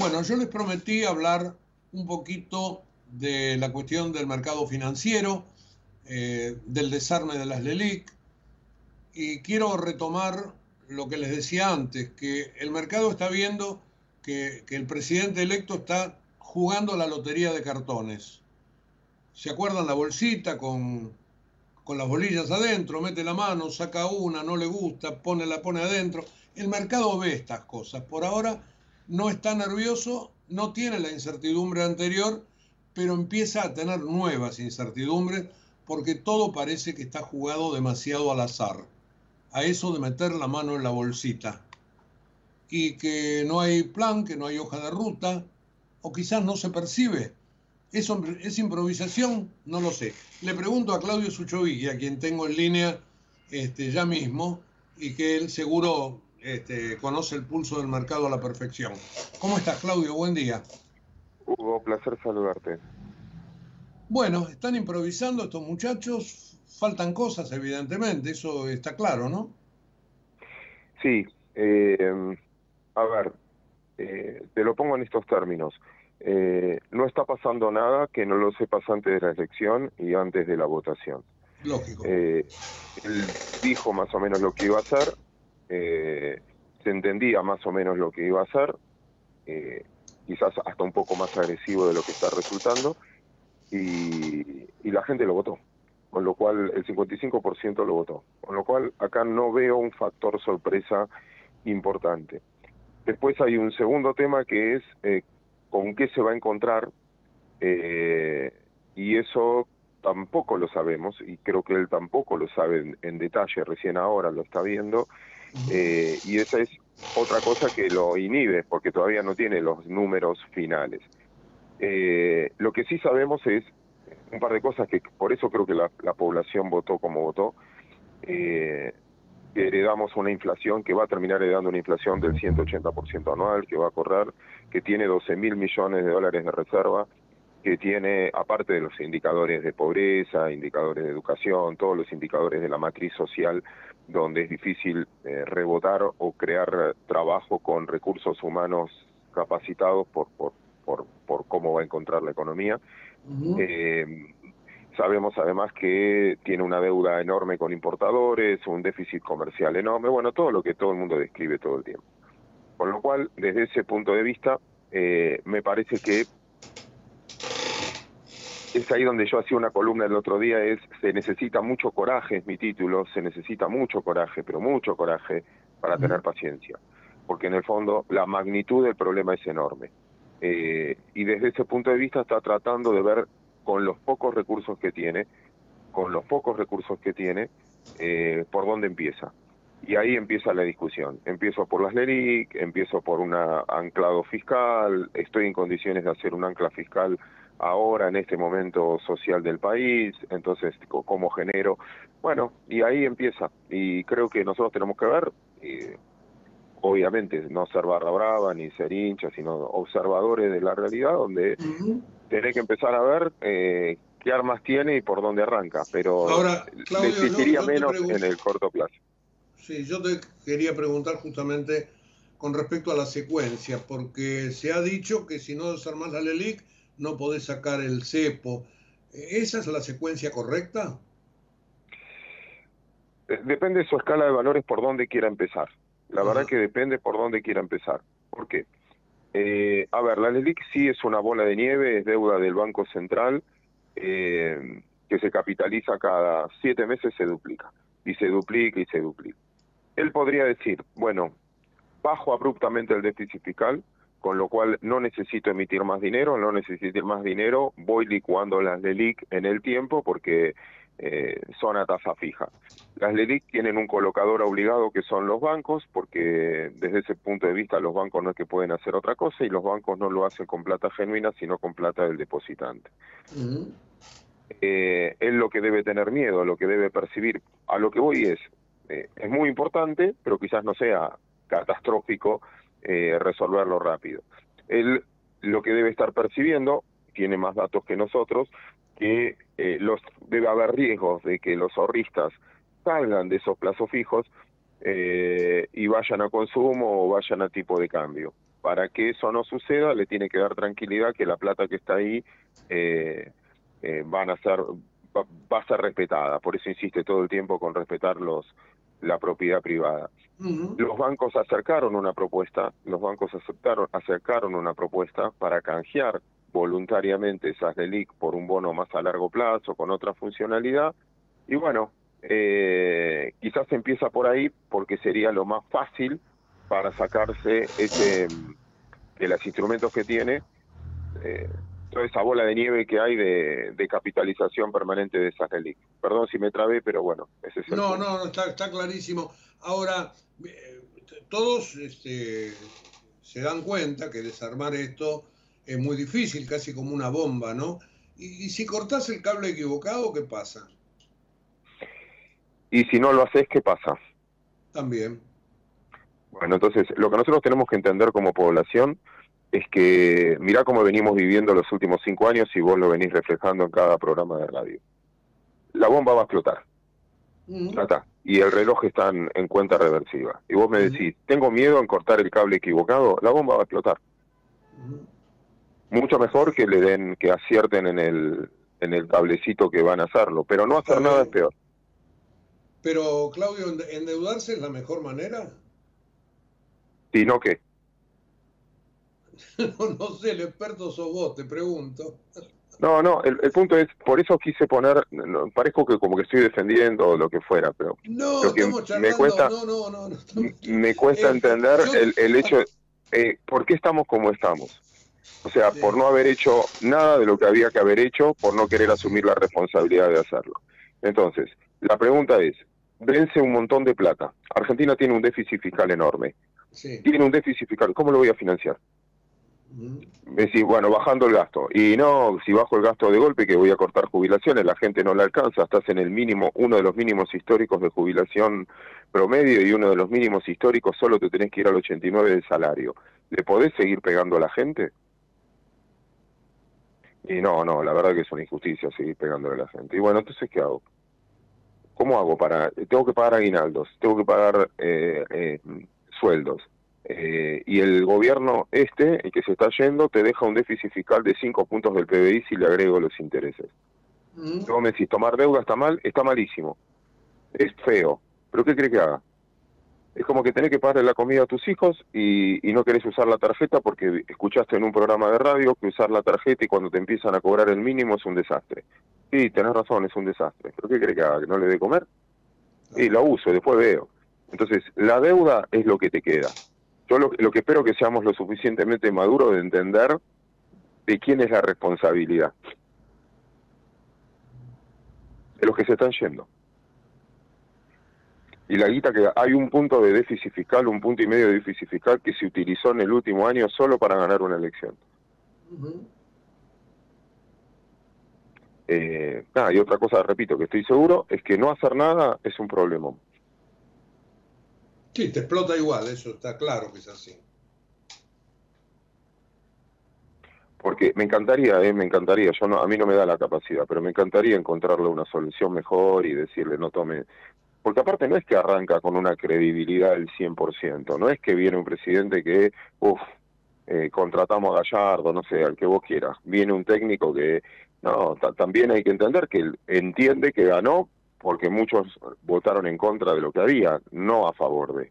Bueno, yo les prometí hablar un poquito de la cuestión del mercado financiero, del desarme de las LELIQ, y quiero retomar lo que les decía antes, que el mercado está viendo que el presidente electo está jugando la lotería de cartones. ¿Se acuerdan la bolsita con las bolillas adentro? Mete la mano, saca una, no le gusta, la pone adentro. El mercado ve estas cosas. Por ahora no está nervioso, no tiene la incertidumbre anterior, pero empieza a tener nuevas incertidumbres porque todo parece que está jugado demasiado al azar. A eso de meter la mano en la bolsita. Y que no hay plan, que no hay hoja de ruta, o quizás no se percibe. ¿Eso es improvisación? No lo sé. Le pregunto a Claudio Suchovicki, a quien tengo en línea ya mismo, y que él seguro conoce el pulso del mercado a la perfección. ¿Cómo estás, Claudio? Buen día. Hugo, placer saludarte. Bueno, están improvisando estos muchachos, faltan cosas, evidentemente, eso está claro, ¿no? Sí, a ver, te lo pongo en estos términos. No está pasando nada que no lo sepas antes de la elección y antes de la votación. Lógico. Él dijo más o menos lo que iba a hacer, se entendía más o menos lo que iba a hacer, quizás hasta un poco más agresivo de lo que está resultando, y la gente lo votó, con lo cual el 55% lo votó, con lo cual acá no veo un factor sorpresa importante. Después hay un segundo tema que es con qué se va a encontrar, y eso tampoco lo sabemos, y creo que él tampoco lo sabe en detalle, recién ahora lo está viendo, y esa es otra cosa que lo inhibe, porque todavía no tiene los números finales. Lo que sí sabemos es un par de cosas que por eso creo que la población votó como votó. Heredamos una inflación que va a terminar heredando una inflación del 180% anual, que va a correr, que tiene 12.000 millones de dólares de reserva, que tiene, aparte de los indicadores de pobreza, indicadores de educación, todos los indicadores de la matriz social, donde es difícil rebotar o crear trabajo con recursos humanos capacitados por cómo va a encontrar la economía. Sabemos además que tiene una deuda enorme con importadores, un déficit comercial enorme, bueno, todo lo que todo el mundo describe todo el tiempo. Con lo cual, desde ese punto de vista, me parece que es ahí donde yo hacía una columna el otro día, se necesita mucho coraje, es mi título, se necesita mucho coraje, pero mucho coraje para tener paciencia, porque en el fondo la magnitud del problema es enorme. Y desde ese punto de vista está tratando de ver con los pocos recursos que tiene, por dónde empieza. Y ahí empieza la discusión. Empiezo por las LELIQ, empiezo por un anclado fiscal, estoy en condiciones de hacer un ancla fiscal ahora, en este momento social del país, entonces, ¿cómo genero? Bueno, y ahí empieza. Y creo que nosotros tenemos que ver, obviamente, no ser barra brava ni ser hinchas, sino observadores de la realidad, donde tenés que empezar a ver qué armas tiene y por dónde arranca, pero ahora, Claudio, le existiría menos en el corto plazo. Sí, yo te quería preguntar justamente con respecto a la secuencia, porque se ha dicho que si no desarmás la LELIQ no podés sacar el cepo. ¿Esa es la secuencia correcta? Depende de su escala de valores por dónde quiera empezar. La verdad que depende por dónde quiera empezar. ¿Por qué? A ver, la LELIQ sí es una bola de nieve, es deuda del Banco Central, que se capitaliza cada 7 meses, se duplica, y se duplica, y se duplica. Él podría decir, bueno, bajo abruptamente el déficit fiscal, con lo cual no necesito emitir más dinero, voy licuando las LELIQ en el tiempo porque son a tasa fija. Las LELIQ tienen un colocador obligado que son los bancos, porque desde ese punto de vista los bancos no es que pueden hacer otra cosa, y los bancos no lo hacen con plata genuina, sino con plata del depositante. Él lo que debe tener miedo, lo que debe percibir, a lo que voy es muy importante, pero quizás no sea catastrófico resolverlo rápido. Él lo que debe estar percibiendo, tiene más datos que nosotros, que debe haber riesgos de que los ahorristas salgan de esos plazos fijos y vayan a consumo o vayan a tipo de cambio. para que eso no suceda, le tiene que dar tranquilidad que la plata que está ahí va a ser respetada. Por eso insiste todo el tiempo con respetar la propiedad privada. Los bancos acercaron una propuesta, acercaron una propuesta para canjear voluntariamente esas LELIQ por un bono más a largo plazo, con otra funcionalidad, y bueno, quizás empieza por ahí porque sería lo más fácil para sacarse de los instrumentos que tiene, toda esa bola de nieve que hay de capitalización permanente de esas LELIQ. Perdón si me trabé, pero bueno, ese es el punto. No, está clarísimo. Ahora, todos se dan cuenta que desarmar esto es muy difícil, casi como una bomba, ¿no? Y si cortás el cable equivocado, ¿qué pasa? Y si no lo haces, ¿qué pasa? También. Bueno, entonces, lo que nosotros tenemos que entender como población es que, mirá cómo venimos viviendo los últimos 5 años y vos lo venís reflejando en cada programa de radio. La bomba va a explotar. Y el reloj está en cuenta reversiva. Y vos me decís, tengo miedo en cortar el cable equivocado, la bomba va a explotar. Mucho mejor que acierten en el cablecito que van a hacerlo, pero no hacer nada es peor. Pero, Claudio, ¿endeudarse es la mejor manera? ¿Y no qué? No sé, el experto sos vos, te pregunto. No, el punto es, por eso quise poner, parezco que como que estoy defendiendo o lo que fuera, pero no, lo que estamos charlando, me cuesta entender el hecho, ¿por qué estamos como estamos? O sea, por no haber hecho nada de lo que había que haber hecho, por no querer asumir la responsabilidad de hacerlo. Entonces, la pregunta es, vence un montón de plata. Argentina tiene un déficit fiscal enorme. Sí. Tiene un déficit fiscal, ¿cómo lo voy a financiar? Decís, bueno, bajando el gasto. Y no, si bajo el gasto de golpe, que voy a cortar jubilaciones, la gente no la alcanza, estás en el mínimo, uno de los mínimos históricos de jubilación promedio y uno de los mínimos históricos, solo te tenés que ir al 89 del salario. ¿Le podés seguir pegando a la gente? Y no, la verdad que es una injusticia seguir pegándole a la gente. Y bueno, entonces, ¿qué hago? ¿Cómo hago tengo que pagar aguinaldos, tengo que pagar sueldos? Y el gobierno el que se está yendo, te deja un déficit fiscal de 5 puntos del PBI si le agrego los intereses. Luego me decís, tomar deuda está mal, está malísimo. Es feo. ¿Pero qué crees que haga? Es como que tenés que pagarle la comida a tus hijos y no querés usar la tarjeta porque escuchaste en un programa de radio que usar la tarjeta y cuando te empiezan a cobrar el mínimo es un desastre. Sí, tenés razón, es un desastre. ¿Pero qué crees que haga? ¿Que no le dé comer? Y la uso, después veo. Entonces, la deuda es lo que te queda. Yo lo que espero que seamos lo suficientemente maduros de entender de quién es la responsabilidad. De los que se están yendo. Y la guita que hay un punto de déficit fiscal, 1,5 puntos de déficit fiscal que se utilizó en el último año solo para ganar una elección. Y otra cosa, repito, que estoy seguro, es que no hacer nada es un problema. Sí, te explota igual, eso está claro que es así. Porque me encantaría, a mí no me da la capacidad, pero me encantaría encontrarle una solución mejor y decirle no tome. Porque aparte no es que arranca con una credibilidad del 100%, no es que viene un presidente que, contratamos a Gallardo, no sé, al que vos quieras, viene un técnico que, no, también hay que entender que él entiende que ganó porque muchos votaron en contra de lo que había, no a favor de.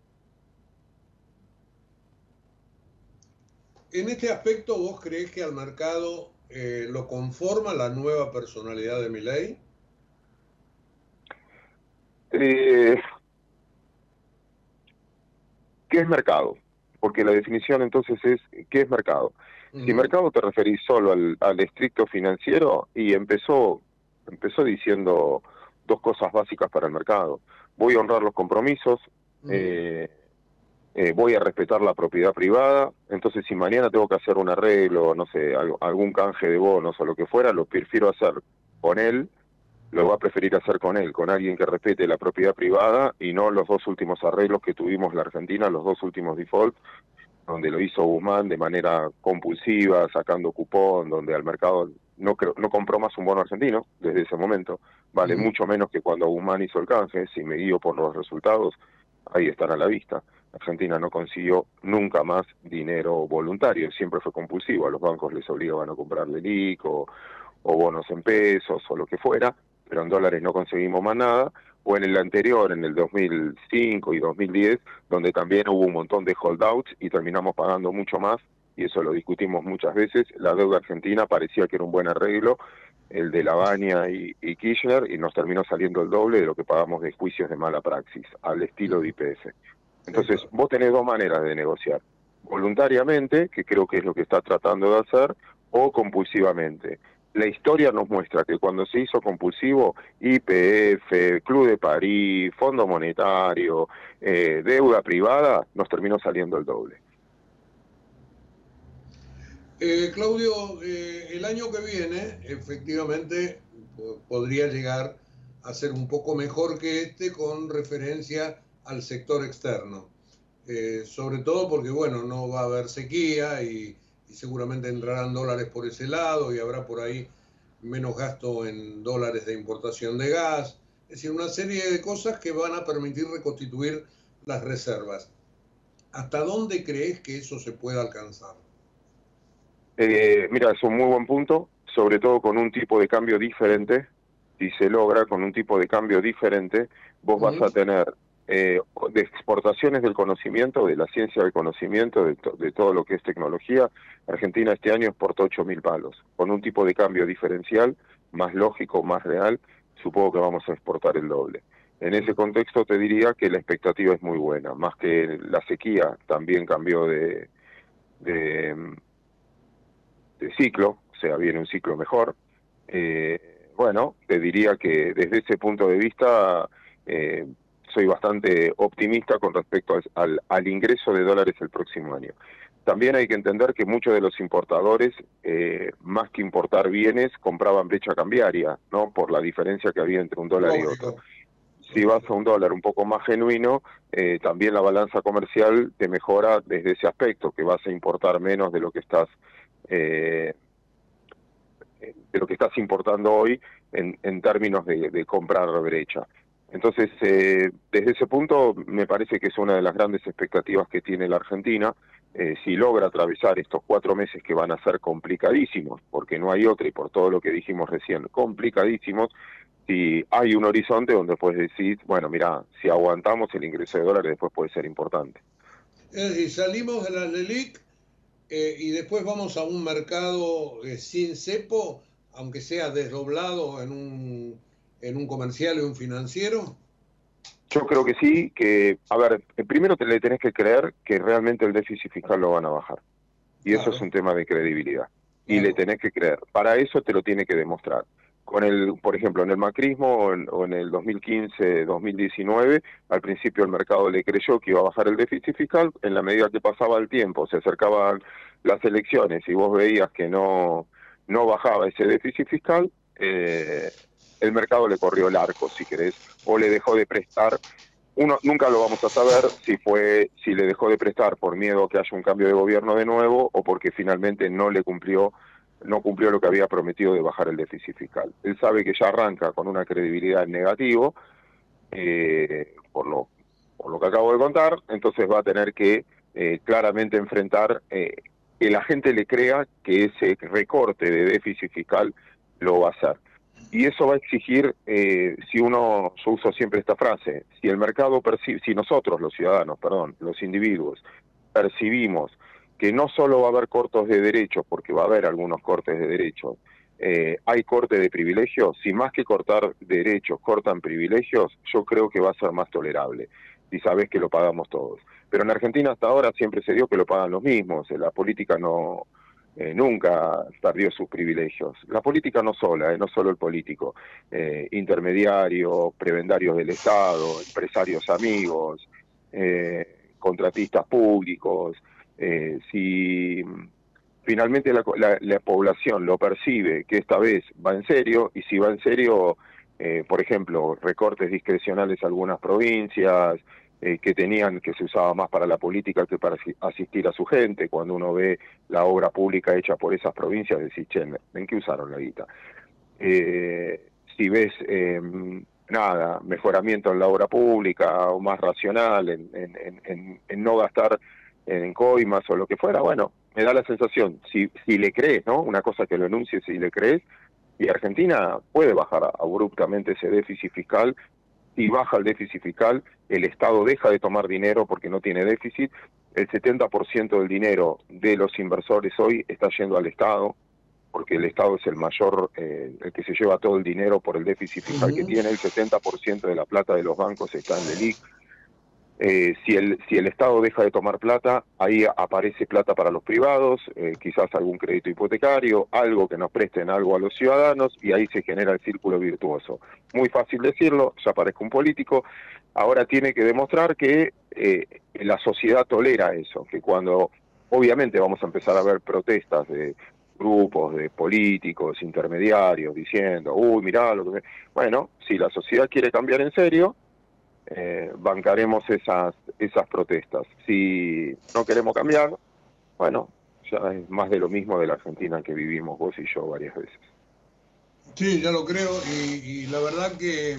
En este aspecto, ¿vos creés que al mercado lo conforma la nueva personalidad de Milei? ¿Qué es mercado? Porque la definición entonces es, ¿qué es mercado? Si mercado te referís solo al estricto financiero, y empezó diciendo 2 cosas básicas para el mercado. Voy a honrar los compromisos, voy a respetar la propiedad privada, entonces si mañana tengo que hacer un arreglo, no sé, algún canje de bonos o lo que fuera, lo prefiero hacer con él, lo va a preferir hacer con él, con alguien que respete la propiedad privada y no los 2 últimos arreglos que tuvimos la Argentina, los 2 últimos default, donde lo hizo Guzmán de manera compulsiva, sacando cupón, donde al mercado no compró más un bono argentino desde ese momento, vale mucho menos que cuando Guzmán hizo el canje. Si me guío por los resultados, ahí están a la vista. Argentina no consiguió nunca más dinero voluntario, siempre fue compulsivo, a los bancos les obligaban a comprar LELIQ o bonos en pesos o lo que fuera, pero en dólares no conseguimos más nada, o en el anterior, en el 2005 y 2010, donde también hubo un montón de holdouts y terminamos pagando mucho más, y eso lo discutimos muchas veces. La deuda argentina parecía que era un buen arreglo, el de Lavagna y Kirchner, y nos terminó saliendo el doble de lo que pagamos de juicios de mala praxis, al estilo de YPF. Entonces, vos tenés dos maneras de negociar: voluntariamente, que creo que es lo que está tratando de hacer, o compulsivamente. La historia nos muestra que cuando se hizo compulsivo, YPF, Club de París, Fondo Monetario, deuda privada, nos terminó saliendo el doble. Claudio, el año que viene efectivamente podría llegar a ser un poco mejor que este con referencia al sector externo. Sobre todo porque, bueno, no va a haber sequía y seguramente entrarán dólares por ese lado y habrá por ahí menos gasto en dólares de importación de gas. Es decir, una serie de cosas que van a permitir reconstituir las reservas. ¿Hasta dónde crees que eso se pueda alcanzar? Mira, es un muy buen punto, sobre todo con un tipo de cambio diferente. Si se logra con un tipo de cambio diferente, vos vas a tener de exportaciones del conocimiento, de la ciencia del conocimiento, de todo lo que es tecnología. Argentina este año exportó 8.000 palos. Con un tipo de cambio diferencial, más lógico, más real, supongo que vamos a exportar el doble. En ese contexto te diría que la expectativa es muy buena, más que la sequía también cambió de ciclo, o sea, viene un ciclo mejor. Bueno, te diría que desde ese punto de vista soy bastante optimista con respecto al ingreso de dólares el próximo año. También hay que entender que muchos de los importadores, más que importar bienes, compraban brecha cambiaria, ¿no? Por la diferencia que había entre un dólar y otro. Si vas a un dólar un poco más genuino, también la balanza comercial te mejora desde ese aspecto, que vas a importar menos de lo que estás importando hoy en términos de comprar brecha. Entonces, desde ese punto, me parece que es una de las grandes expectativas que tiene la Argentina. Si logra atravesar estos 4 meses que van a ser complicadísimos, porque no hay otra, y por todo lo que dijimos recién, complicadísimos, si hay un horizonte donde puedes decir, bueno, mira, si aguantamos el ingreso de dólares, después puede ser importante. Es decir, salimos de las LELIQ y después vamos a un mercado sin cepo, aunque sea desdoblado en un comercial y un financiero. Yo creo que sí, que, a ver, primero le tenés que creer que realmente el déficit fiscal lo van a bajar. Y claro, eso es un tema de credibilidad. Claro. Y le tenés que creer. Para eso te lo tiene que demostrar. Por ejemplo, en el macrismo o en el 2015, 2019, al principio el mercado le creyó que iba a bajar el déficit fiscal. En la medida que pasaba el tiempo, se acercaban las elecciones y vos veías que no bajaba ese déficit fiscal, el mercado le corrió el arco, si querés, o le dejó de prestar. Uno nunca lo vamos a saber si le dejó de prestar por miedo a que haya un cambio de gobierno de nuevo o porque finalmente no cumplió lo que había prometido de bajar el déficit fiscal. Él sabe que ya arranca con una credibilidad en negativo, por lo que acabo de contar, entonces va a tener que claramente enfrentar que la gente le crea que ese recorte de déficit fiscal lo va a hacer. Y eso va a exigir, yo uso siempre esta frase, si el mercado percibe, si nosotros, los ciudadanos, los individuos, percibimos que no solo va a haber cortes de derechos, porque va a haber algunos cortes de derechos, hay corte de privilegios, si más que cortar derechos, cortan privilegios, yo creo que va a ser más tolerable, si sabes que lo pagamos todos. Pero en Argentina hasta ahora siempre se dio que lo pagan los mismos, la política nunca perdió sus privilegios. La política no sola, no solo el político, intermediarios, prebendarios del Estado, empresarios amigos, contratistas públicos. Si finalmente la población lo percibe que esta vez va en serio, y si va en serio, por ejemplo, recortes discrecionales a algunas provincias, que se usaba más para la política que para asistir a su gente. Cuando uno ve la obra pública hecha por esas provincias, decís, che, ¿en qué usaron la guita? Si ves nada, mejoramiento en la obra pública o más racional, en no gastar en coimas o lo que fuera, bueno, me da la sensación, si le crees, ¿no? Una cosa que lo enuncie, si le crees, y Argentina puede bajar abruptamente ese déficit fiscal. Si baja el déficit fiscal, el Estado deja de tomar dinero porque no tiene déficit. El 70% del dinero de los inversores hoy está yendo al Estado, porque el Estado es el mayor, el que se lleva todo el dinero por el déficit fiscal que tiene. El 70% de la plata de los bancos está en LELIQ. Si el Estado deja de tomar plata, ahí aparece plata para los privados, quizás algún crédito hipotecario, algo que nos presten algo a los ciudadanos, y ahí se genera el círculo virtuoso. Muy fácil decirlo, ya parezco un político, ahora tiene que demostrar que la sociedad tolera eso, que cuando obviamente vamos a empezar a ver protestas de grupos de políticos, intermediarios, diciendo, uy, mirá lo que... Bueno, si la sociedad quiere cambiar en serio, bancaremos esas protestas. Si no queremos cambiar, bueno, ya es más de lo mismo de la Argentina que vivimos vos y yo varias veces. Sí, ya lo creo, y la verdad que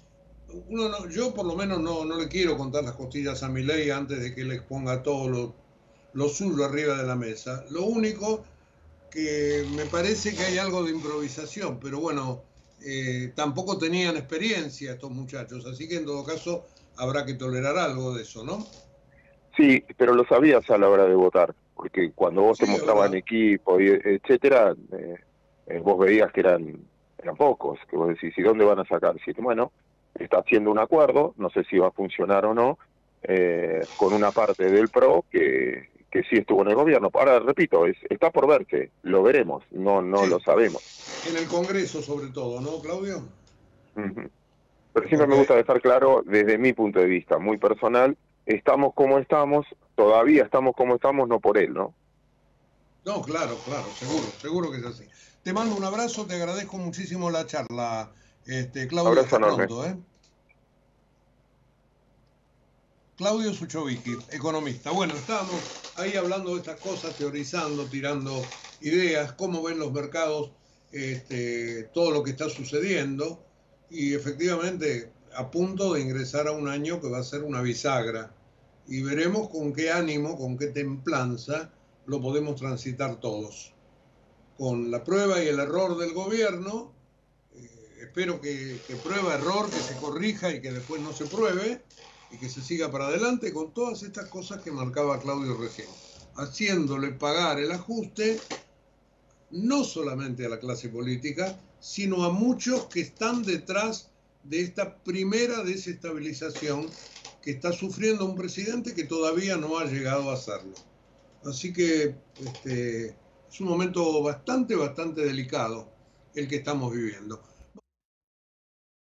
yo por lo menos no le quiero contar las costillas a Milei antes de que le exponga todo lo suyo arriba de la mesa. Lo único que me parece que hay algo de improvisación, pero bueno, tampoco tenían experiencia estos muchachos, así que en todo caso habrá que tolerar algo de eso, ¿no? Sí, pero lo sabías a la hora de votar, porque cuando vos te Sí, es mostraban verdad. equipo, etcétera, vos veías que eran pocos, que vos decís, ¿y dónde van a sacar? Sí, bueno, está haciendo un acuerdo, no sé si va a funcionar o no, con una parte del PRO que sí estuvo en el gobierno. Ahora, repito, está por verse, lo veremos, no lo Sí, sabemos. en el Congreso sobre todo, ¿no, Claudio? Ujú. Pero siempre me Ok. gusta dejar claro, desde mi punto de vista muy personal, estamos como estamos, todavía estamos como estamos, no por él, ¿no? No, claro, claro, seguro, seguro que es así. Te mando un abrazo, te agradezco muchísimo la charla, Claudio, Abrazo hasta enorme. pronto, ¿eh? Claudio Suchovicki, economista. Bueno, estábamos ahí hablando de estas cosas, teorizando, tirando ideas, cómo ven los mercados, todo lo que está sucediendo, y efectivamente a punto de ingresar a un año que va a ser una bisagra, y veremos con qué ánimo, con qué templanza lo podemos transitar todos. Con la prueba y el error del gobierno, espero que prueba error, que se corrija y que después no se pruebe y que se siga para adelante con todas estas cosas que marcaba Claudio recién, haciéndole pagar el ajuste no solamente a la clase política, sino a muchos que están detrás de esta primera desestabilización que está sufriendo un presidente que todavía no ha llegado a hacerlo. Así que es un momento bastante delicado el que estamos viviendo.